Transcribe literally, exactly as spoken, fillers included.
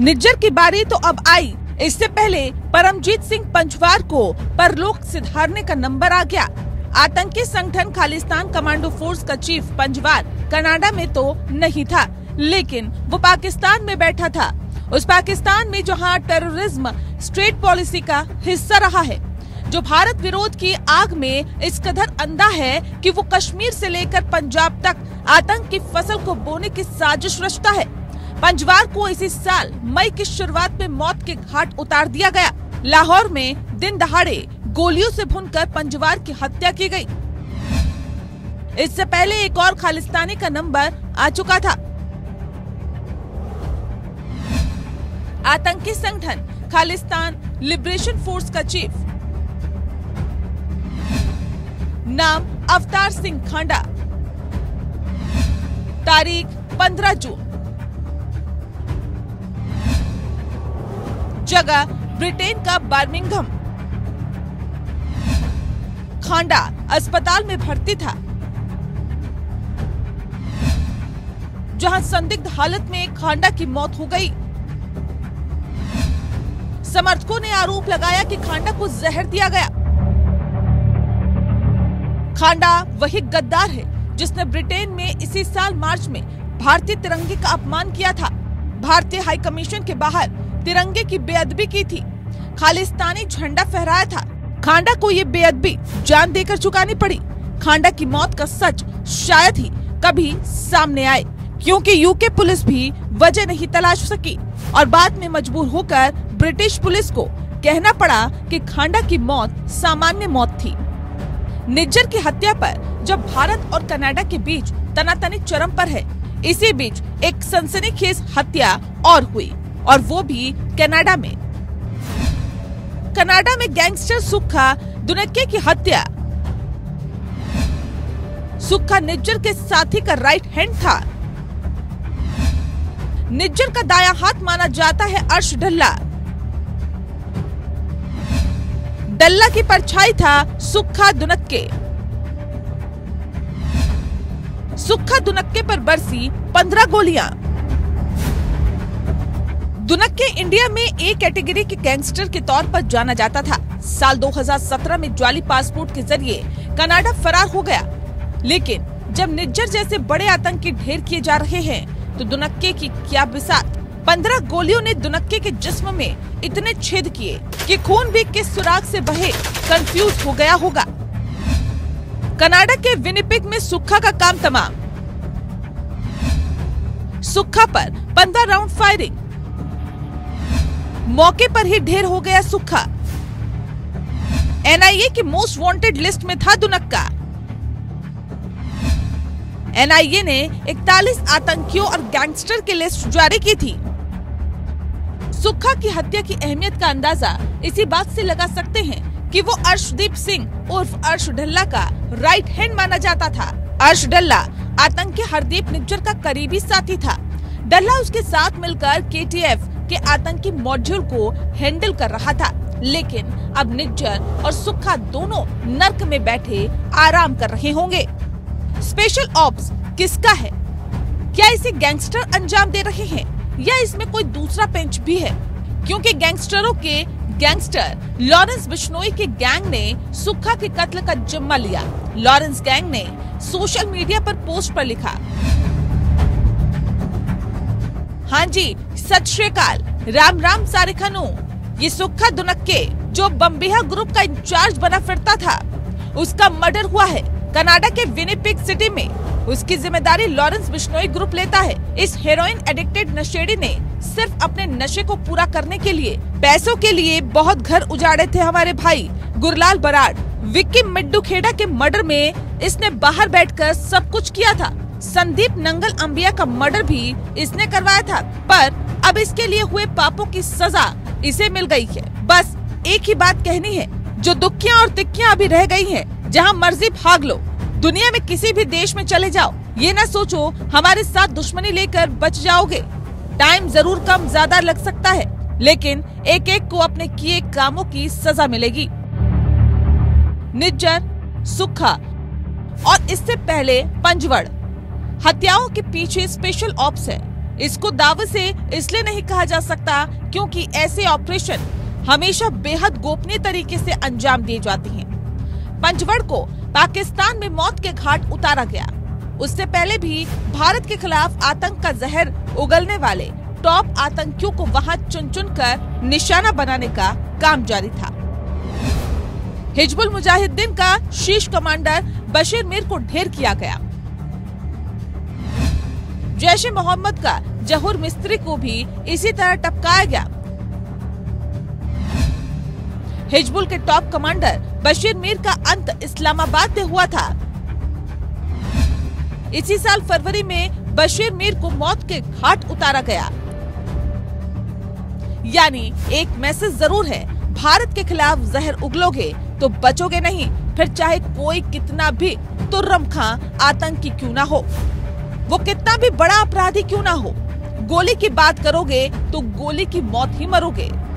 निज्जर की बारी तो अब आई। इससे पहले परमजीत सिंह पंजवार को परलोक सिधारने का नंबर आ गया। आतंकी संगठन खालिस्तान कमांडो फोर्स का चीफ पंजवार कनाडा में तो नहीं था, लेकिन वो पाकिस्तान में बैठा था। उस पाकिस्तान में जहां टेररिज्म स्टेट पॉलिसी का हिस्सा रहा है, जो भारत विरोध की आग में इस कदर अंधा है कि वो कश्मीर से लेकर पंजाब तक आतंक की फसल को बोने की साजिश रचता है। पंजवार को इसी साल मई की शुरुआत में मौत के घाट उतार दिया गया। लाहौर में दिन दहाड़े गोलियों से भूनकर पंजवार की हत्या की गई। इससे पहले एक और खालिस्तानी का नंबर आ चुका था। आतंकी संगठन खालिस्तान लिबरेशन फोर्स का चीफ, नाम अवतार सिंह खांडा, तारीख पंद्रह जून, जगह ब्रिटेन का बर्मिंघम। खांडा अस्पताल में भर्ती था, जहां संदिग्ध हालत में खांडा की मौत हो गई। समर्थकों ने आरोप लगाया कि खांडा को जहर दिया गया। खांडा वही गद्दार है जिसने ब्रिटेन में इसी साल मार्च में भारतीय तिरंगे का अपमान किया था, भारतीय हाई कमीशन के बाहर तिरंगे की बेअदबी की थी, खालिस्तानी झंडा फहराया था। खांडा को ये बेअदबी जान देकर चुकानी पड़ी। खांडा की मौत का सच शायद ही कभी सामने आए, क्योंकि यूके पुलिस भी वजह नहीं तलाश सकी और बाद में मजबूर होकर ब्रिटिश पुलिस को कहना पड़ा कि खांडा की मौत सामान्य मौत थी। निज्जर की हत्या पर जब भारत और कनाडा के बीच तनातनी चरम पर है, इसी बीच एक सनसनीखेज हत्या और हुई, और वो भी कनाडा में। कनाडा में गैंगस्टर सुक्खा दुनक्के की हत्या। सुक्खा निज्जर के साथी का राइट हैंड था। निज्जर का दायां हाथ माना जाता है अर्श डल्ला। डल्ला की परछाई था सुक्खा दुनक्के। सुक्खा दुनक्के पर बरसी पंद्रह गोलियां। दुनक्के इंडिया में ए कैटेगरी के गैंगस्टर के तौर पर जाना जाता था। साल दो हज़ार सत्रह में जाली पासपोर्ट के जरिए कनाडा फरार हो गया, लेकिन जब निज्जर जैसे बड़े आतंकी ढेर किए जा रहे हैं तो दुनक्के की क्या बिसात। पंद्रह गोलियों ने दुनक्के के जिस्म में इतने छेद किए कि खून भी किस सुराग से बहे कंफ्यूज हो गया होगा। कनाडा के विनिपेग में सुक्खा का काम तमाम। सुक्खा पर पंद्रह राउंड फायरिंग, मौके पर ही ढेर हो गया सुक्खा। एन आई ए की मोस्ट वांटेड लिस्ट में था दुनक्का। एन आई ए ने इकतालीस आतंकियों और गैंगस्टर की लिस्ट जारी की थी। सुक्खा की हत्या की अहमियत का अंदाजा इसी बात से लगा सकते हैं कि वो अर्शदीप सिंह उर्फ अर्श डल्ला का राइट हैंड माना जाता था। अर्श डल्ला आतंकी हरदीप निज्जर का करीबी साथी था। डल्ला उसके साथ मिलकर के टी एफ के आतंकी मॉड्यूल को हैंडल कर रहा था, लेकिन अब निज्जर और सुक्खा दोनों नर्क में बैठे आराम कर रहे होंगे। स्पेशल ऑप्स किसका है? क्या इसे गैंगस्टर अंजाम दे रहे हैं या इसमें कोई दूसरा पेंच भी है? क्योंकि गैंगस्टरों के गैंगस्टर लॉरेंस बिश्नोई के गैंग ने सुक्खा के कत्ल का जिम्मा लिया। लॉरेंस गैंग ने सोशल मीडिया पर पोस्ट पर लिखा, हाँ जी, सत श्री अकाल, राम राम सारे खनू। ये सुक्खा दुनक्के जो बम्बिहा ग्रुप का इंचार्ज बना फिरता था, उसका मर्डर हुआ है कनाडा के विनिपेग सिटी में। उसकी जिम्मेदारी लॉरेंस बिश्नोई ग्रुप लेता है। इस हेरोइन एडिक्टेड नशेड़ी ने सिर्फ अपने नशे को पूरा करने के लिए, पैसों के लिए बहुत घर उजाड़े थे हमारे भाई गुरलाल बराड़। विक्की मिड्डू खेड़ा के मर्डर में इसने बाहर बैठकर सब कुछ किया था। संदीप नंगल अंबिया का मर्डर भी इसने करवाया था, पर अब इसके लिए हुए पापों की सजा इसे मिल गई है। बस एक ही बात कहनी है, जो दुखियां और तिक्कियां अभी रह गई हैं, जहां मर्जी भाग लो, दुनिया में किसी भी देश में चले जाओ, ये ना सोचो हमारे साथ दुश्मनी लेकर बच जाओगे। टाइम जरूर कम ज्यादा लग सकता है, लेकिन एक एक को अपने किए कामों की सजा मिलेगी। निज्जर, सुक्खा और इससे पहले पंजवड़ हत्याओं के पीछे स्पेशल ऑप्स है। इसको दावे से इसलिए नहीं कहा जा सकता क्योंकि ऐसे ऑपरेशन हमेशा बेहद गोपनीय तरीके से अंजाम दिए जाते हैं। पंचवड़ को पाकिस्तान में मौत के घाट उतारा गया। उससे पहले भी भारत के खिलाफ आतंक का जहर उगलने वाले टॉप आतंकियों को वहां चुन चुन कर निशाना बनाने का काम जारी था। हिजबुल मुजाहिदीन का शीर्ष कमांडर बशीर मीर को ढेर किया गया। जैश ए मोहम्मद का जहूर मिस्त्री को भी इसी तरह टपकाया गया। हिजबुल के टॉप कमांडर बशीर मीर का अंत इस्लामाबाद में हुआ था। इसी साल फरवरी में बशीर मीर को मौत के घाट उतारा गया। यानी एक मैसेज जरूर है, भारत के खिलाफ जहर उगलोगे तो बचोगे नहीं, फिर चाहे कोई कितना भी तुर्रम खां आतंकी क्यों ना हो, वो कितना भी बड़ा अपराधी क्यों ना हो, गोली की बात करोगे तो गोली की मौत ही मरोगे।